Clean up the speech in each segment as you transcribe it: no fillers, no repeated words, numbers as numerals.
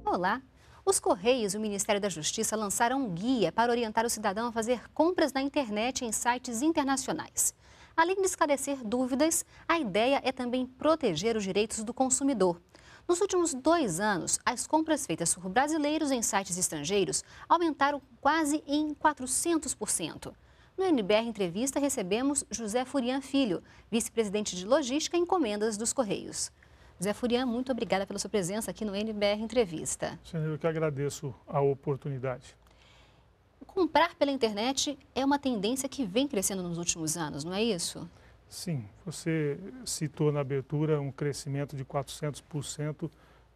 Olá! Os Correios e o Ministério da Justiça lançaram um guia para orientar o cidadão a fazer compras na internet em sites internacionais. Além de esclarecer dúvidas, a ideia é também proteger os direitos do consumidor. Nos últimos 2 anos, as compras feitas por brasileiros em sites estrangeiros aumentaram quase em 400%. No NBR Entrevista, recebemos José Furian Filho, vice-presidente de Logística e Encomendas dos Correios. José Furian, muito obrigada pela sua presença aqui no NBR Entrevista. Eu que agradeço a oportunidade. Comprar pela internet é uma tendência que vem crescendo nos últimos anos, não é isso? Sim, você citou na abertura um crescimento de 400%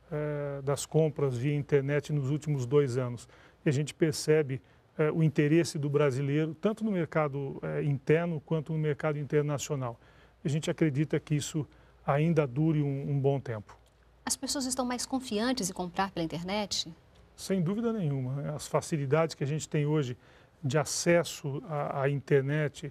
das compras via internet nos últimos 2 anos. E a gente percebe o interesse do brasileiro, tanto no mercado interno quanto no mercado internacional. A gente acredita que isso ainda dure um bom tempo. As pessoas estão mais confiantes em comprar pela internet? Sem dúvida nenhuma, né? As facilidades que a gente tem hoje de acesso à internet,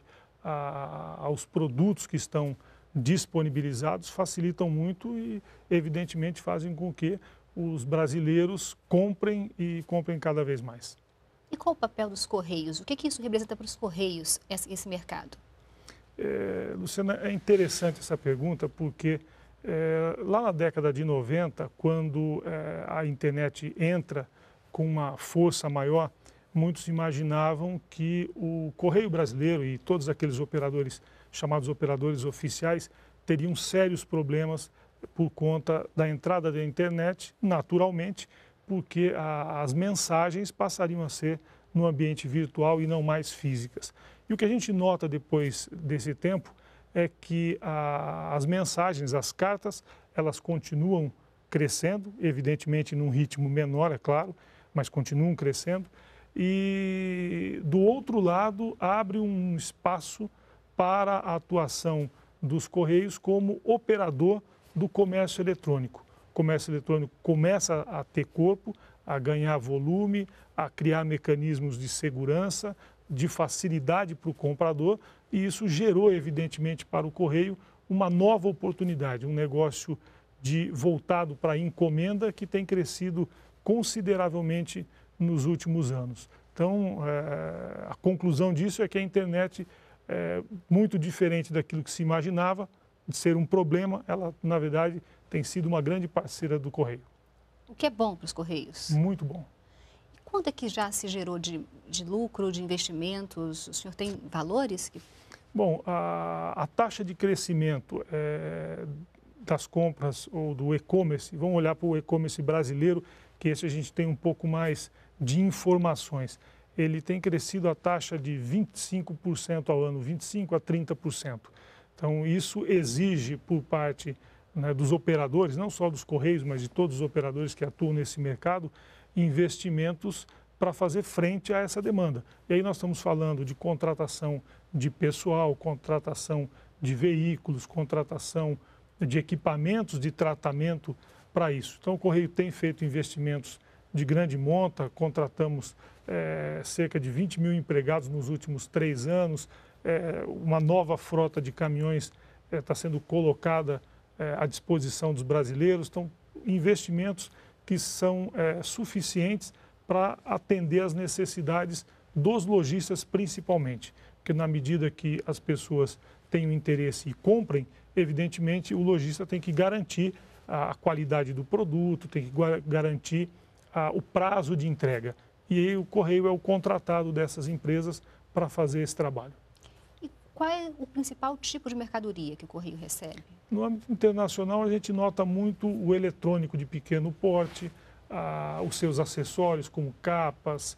aos produtos que estão disponibilizados, facilitam muito e, evidentemente, fazem com que os brasileiros comprem e comprem cada vez mais. E qual o papel dos Correios? O que isso representa para os Correios, esse mercado? Luciana, é interessante essa pergunta porque lá na década de 90, quando a internet entra com uma força maior, muitos imaginavam que o Correio Brasileiro e todos aqueles operadores, chamados operadores oficiais, teriam sérios problemas por conta da entrada da internet, naturalmente, porque as mensagens passariam a ser no ambiente virtual e não mais físicas. E o que a gente nota depois desse tempo é que as mensagens, as cartas, elas continuam crescendo, evidentemente num ritmo menor, é claro, mas continuam crescendo. E, do outro lado, abre um espaço para a atuação dos Correios como operador do comércio eletrônico. O comércio eletrônico começa a ter corpo, a ganhar volume, a criar mecanismos de segurança, de facilidade para o comprador, e isso gerou, evidentemente, para o Correio uma nova oportunidade, um negócio voltado para a encomenda que tem crescido consideravelmente nos últimos anos. Então, a conclusão disso é que a internet é muito diferente daquilo que se imaginava, de ser um problema, ela, na verdade, tem sido uma grande parceira do Correio. O que é bom para os Correios? Muito bom. E quanto é que já se gerou de lucro, de investimentos? O senhor tem valores? Bom, a taxa de crescimento das compras ou do e-commerce, vamos olhar para o e-commerce brasileiro, que esse a gente tem um pouco mais de informações. Ele tem crescido a taxa de 25% ao ano, 25% a 30%. Então, isso exige por parte, né, dos operadores, não só dos Correios, mas de todos os operadores que atuam nesse mercado, investimentos para fazer frente a essa demanda. E aí nós estamos falando de contratação de pessoal, contratação de veículos, contratação de equipamentos de tratamento para isso. Então, o Correio tem feito investimentos de grande monta, contratamos cerca de 20 mil empregados nos últimos 3 anos, uma nova frota de caminhões está sendo colocada à disposição dos brasileiros. Então, investimentos que são suficientes para atender às necessidades dos lojistas principalmente, porque na medida que as pessoas têm o interesse e comprem, evidentemente o lojista tem que garantir a qualidade do produto, tem que garantir o prazo de entrega. E aí o Correio é o contratado dessas empresas para fazer esse trabalho. E qual é o principal tipo de mercadoria que o Correio recebe? No âmbito internacional, a gente nota muito o eletrônico de pequeno porte, os seus acessórios como capas,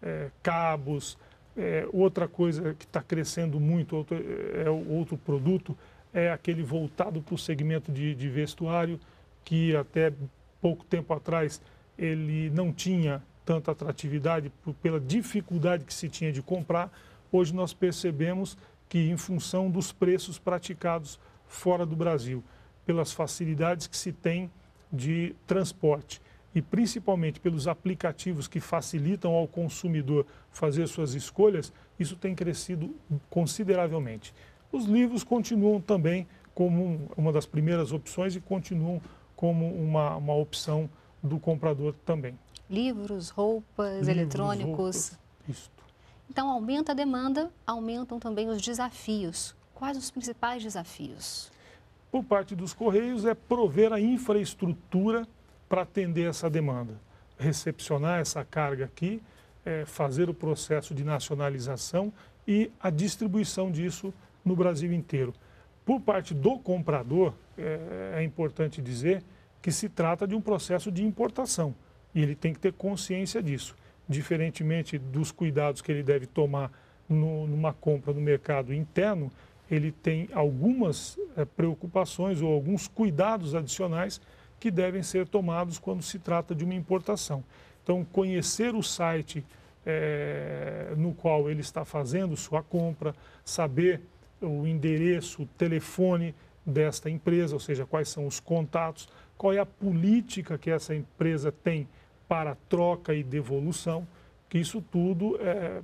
cabos. Outra coisa que está crescendo muito, outro produto, é aquele voltado para o segmento de vestuário, que até pouco tempo atrás ele não tinha tanta atratividade pela dificuldade que se tinha de comprar. Hoje nós percebemos que, em função dos preços praticados fora do Brasil, pelas facilidades que se tem de transporte e principalmente pelos aplicativos que facilitam ao consumidor fazer suas escolhas, isso tem crescido consideravelmente. Os livros continuam também como uma das primeiras opções e continuam como uma opção do comprador também. Livros, roupas, eletrônicos. Roupas, isso. Então, aumenta a demanda, aumentam também os desafios. Quais os principais desafios? Por parte dos Correios é prover a infraestrutura para atender essa demanda. Recepcionar essa carga aqui, fazer o processo de nacionalização e a distribuição disso no Brasil inteiro. Por parte do comprador, é importante dizer que se trata de um processo de importação e ele tem que ter consciência disso. Diferentemente dos cuidados que ele deve tomar numa compra no mercado interno, ele tem algumas preocupações ou alguns cuidados adicionais que devem ser tomados quando se trata de uma importação. Então, conhecer o site no qual ele está fazendo sua compra, saber o endereço, o telefone desta empresa, ou seja, quais são os contatos, qual é a política que essa empresa tem para troca e devolução, que isso tudo,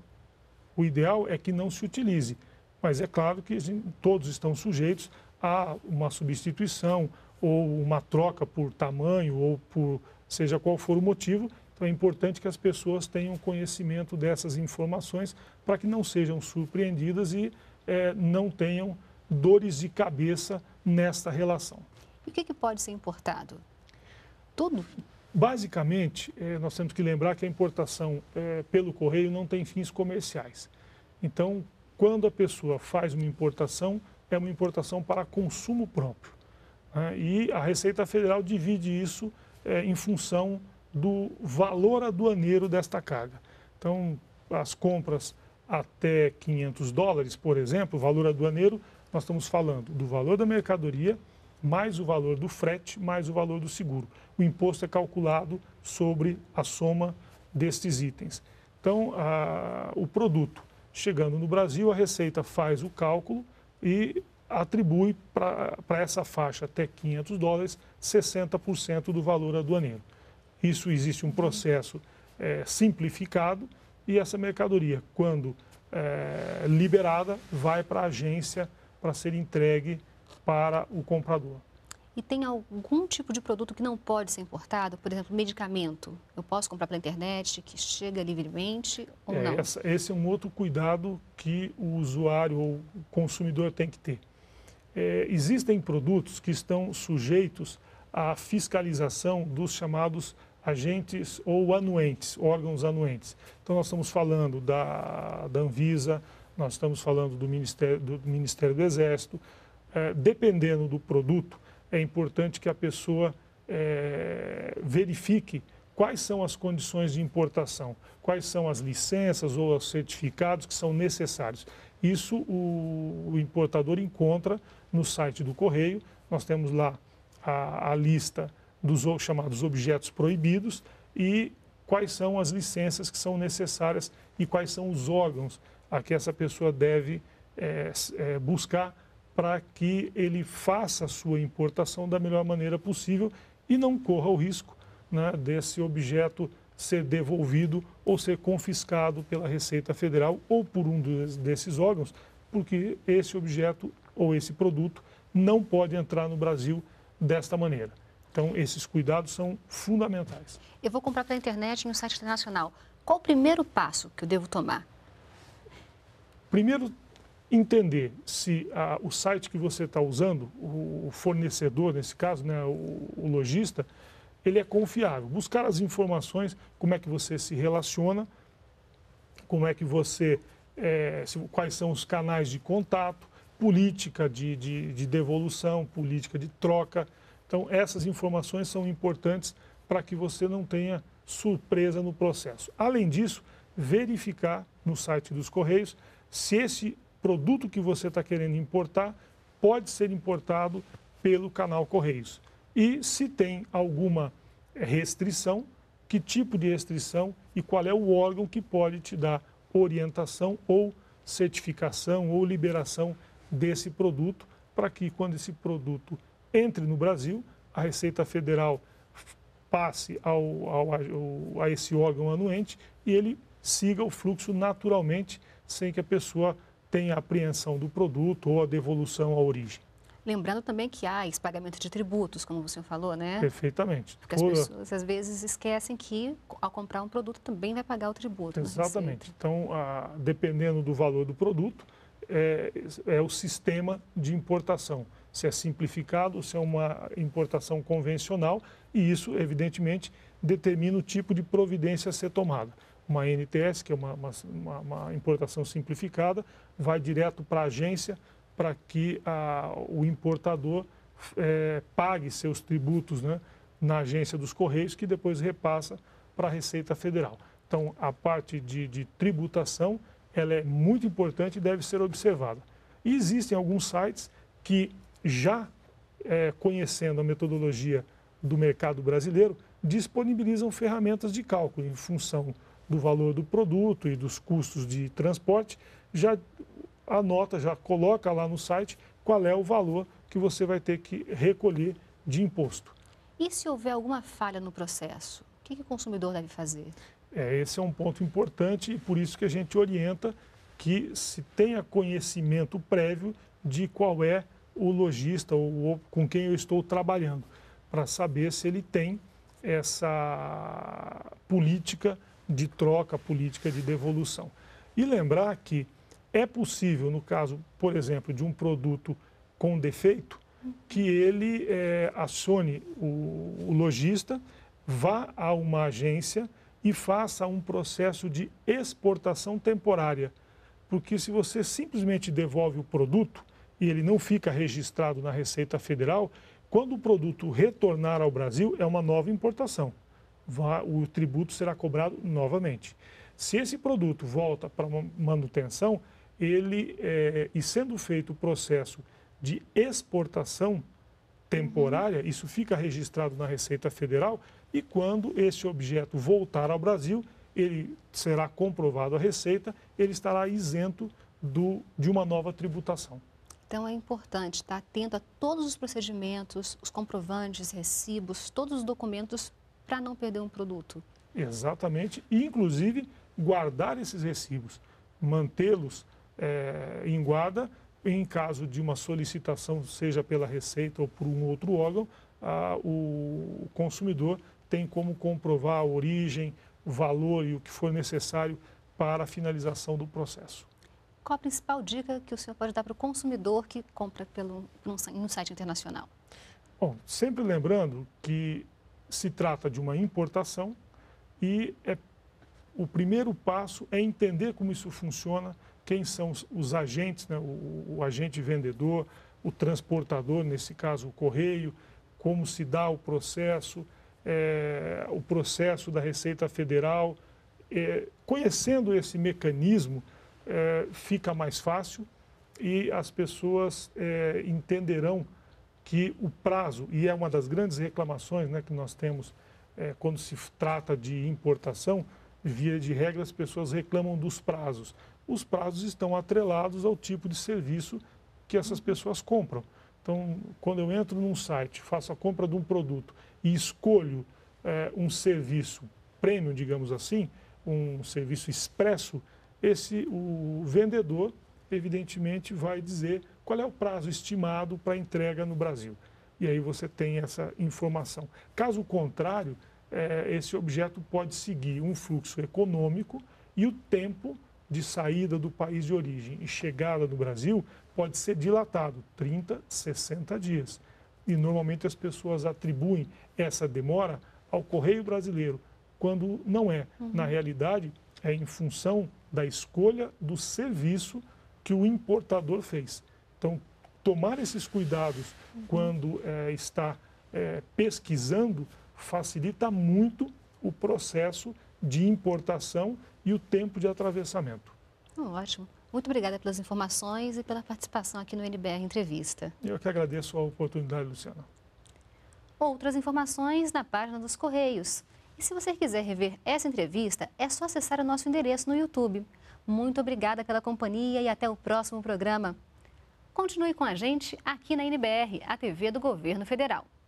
o ideal é que não se utilize. Mas é claro que todos estão sujeitos a uma substituição ou uma troca por tamanho ou por seja qual for o motivo. Então é importante que as pessoas tenham conhecimento dessas informações para que não sejam surpreendidas e não tenham dores de cabeça nesta relação. E o que pode ser importado? Tudo? Basicamente, nós temos que lembrar que a importação pelo correio não tem fins comerciais. Então, quando a pessoa faz uma importação, é uma importação para consumo próprio. Né? E a Receita Federal divide isso em função do valor aduaneiro desta carga. Então, as compras até $500, por exemplo, valor aduaneiro, nós estamos falando do valor da mercadoria, mais o valor do frete, mais o valor do seguro. O imposto é calculado sobre a soma destes itens. Então, o produto chegando no Brasil, a Receita faz o cálculo e atribui para essa faixa até $500, 60% do valor aduaneiro. Isso existe um processo simplificado e essa mercadoria, quando liberada, vai para a agência para ser entregue para o comprador. E tem algum tipo de produto que não pode ser importado? Por exemplo, medicamento. Eu posso comprar pela internet, que chega livremente ou não? Esse é um outro cuidado que o usuário ou o consumidor tem que ter. Existem produtos que estão sujeitos à fiscalização dos chamados agentes ou anuentes, órgãos anuentes. Então, nós estamos falando da Anvisa, nós estamos falando do Ministério do Exército. Dependendo do produto, é importante que a pessoa verifique quais são as condições de importação, quais são as licenças ou os certificados que são necessários. Isso o importador encontra no site do Correio. Nós temos lá a lista dos chamados objetos proibidos e quais são as licenças que são necessárias e quais são os órgãos a que essa pessoa deve buscar para que ele faça a sua importação da melhor maneira possível e não corra o risco, né, desse objeto ser devolvido ou ser confiscado pela Receita Federal ou por um desses órgãos, porque esse objeto ou esse produto não pode entrar no Brasil desta maneira. Então, esses cuidados são fundamentais. Eu vou comprar pela internet em um site internacional. Qual o primeiro passo que eu devo tomar? Primeiro, entender se o site que você está usando, o fornecedor, nesse caso, né, o lojista, ele é confiável. Buscar as informações, como é que você se relaciona, como é que você, quais são os canais de contato, política de devolução, política de troca. Então, essas informações são importantes para que você não tenha surpresa no processo. Além disso, verificar no site dos Correios se esse produto que você está querendo importar pode ser importado pelo canal Correios. E se tem alguma restrição, que tipo de restrição e qual é o órgão que pode te dar orientação ou certificação ou liberação desse produto, para que quando esse produto entre no Brasil, a Receita Federal passe a esse órgão anuente e ele siga o fluxo naturalmente, sem que a pessoa tenha apreensão do produto ou a devolução à origem. Lembrando também que há esse pagamento de tributos, como você falou, né? Perfeitamente. Porque as pessoas, às vezes, esquecem que, ao comprar um produto, também vai pagar o tributo. Exatamente. Então, dependendo do valor do produto, é o sistema de importação. Se é simplificado, se é uma importação convencional, e isso, evidentemente, determina o tipo de providência a ser tomada. Uma NTS, que é uma importação simplificada, vai direto para a agência para que o importador pague seus tributos, né, na agência dos Correios, que depois repassa para a Receita Federal. Então, a parte de tributação, ela é muito importante e deve ser observada. E existem alguns sites que, já conhecendo a metodologia do mercado brasileiro, disponibilizam ferramentas de cálculo em função do valor do produto e dos custos de transporte, já anota, já coloca lá no site qual é o valor que você vai ter que recolher de imposto. E se houver alguma falha no processo, o que o consumidor deve fazer? Esse é um ponto importante e por isso que a gente orienta que se tenha conhecimento prévio de qual é o lojista ou com quem eu estou trabalhando, para saber se ele tem essa política de troca, política de devolução. E lembrar que é possível, no caso, por exemplo, de um produto com defeito, que ele acione o lojista, vá a uma agência e faça um processo de exportação temporária. Porque se você simplesmente devolve o produto e ele não fica registrado na Receita Federal, quando o produto retornar ao Brasil, é uma nova importação. O tributo será cobrado novamente. Se esse produto volta para manutenção, e sendo feito o processo de exportação temporária, isso fica registrado na Receita Federal e quando esse objeto voltar ao Brasil, ele será comprovado a Receita, ele estará isento de uma nova tributação. Então, é importante estar atento a todos os procedimentos, os comprovantes, recibos, todos os documentos para não perder um produto. Exatamente, e inclusive guardar esses recibos, mantê-los em guarda, em caso de uma solicitação, seja pela Receita ou por um outro órgão, o consumidor tem como comprovar a origem, o valor e o que for necessário para a finalização do processo. Qual a principal dica que o senhor pode dar para o consumidor que compra em um site internacional? Bom, sempre lembrando que se trata de uma importação e o primeiro passo é entender como isso funciona, quem são os agentes, né? o agente vendedor, o transportador, nesse caso o correio, como se dá o processo da Receita Federal. Conhecendo esse mecanismo, fica mais fácil e as pessoas entenderão que o prazo, e é uma das grandes reclamações, né, que nós temos quando se trata de importação, via de regra as pessoas reclamam dos prazos. Os prazos estão atrelados ao tipo de serviço que essas pessoas compram. Então, quando eu entro num site, faço a compra de um produto e escolho um serviço premium, digamos assim, um serviço expresso, o vendedor, evidentemente, vai dizer qual é o prazo estimado para entrega no Brasil. E aí você tem essa informação. Caso contrário, esse objeto pode seguir um fluxo econômico e o tempo de saída do país de origem e chegada no Brasil pode ser dilatado, 30, 60 dias. E normalmente as pessoas atribuem essa demora ao Correio Brasileiro, quando não é. Na realidade, é em função da escolha do serviço que o importador fez. Então, tomar esses cuidados quando está pesquisando facilita muito o processo de importação e o tempo de atravessamento. Ótimo. Muito obrigada pelas informações e pela participação aqui no NBR Entrevista. Eu que agradeço a oportunidade, Luciana. Outras informações na página dos Correios. E se você quiser rever essa entrevista, é só acessar o nosso endereço no YouTube. Muito obrigada pela companhia e até o próximo programa. Continue com a gente aqui na NBR, a TV do Governo Federal.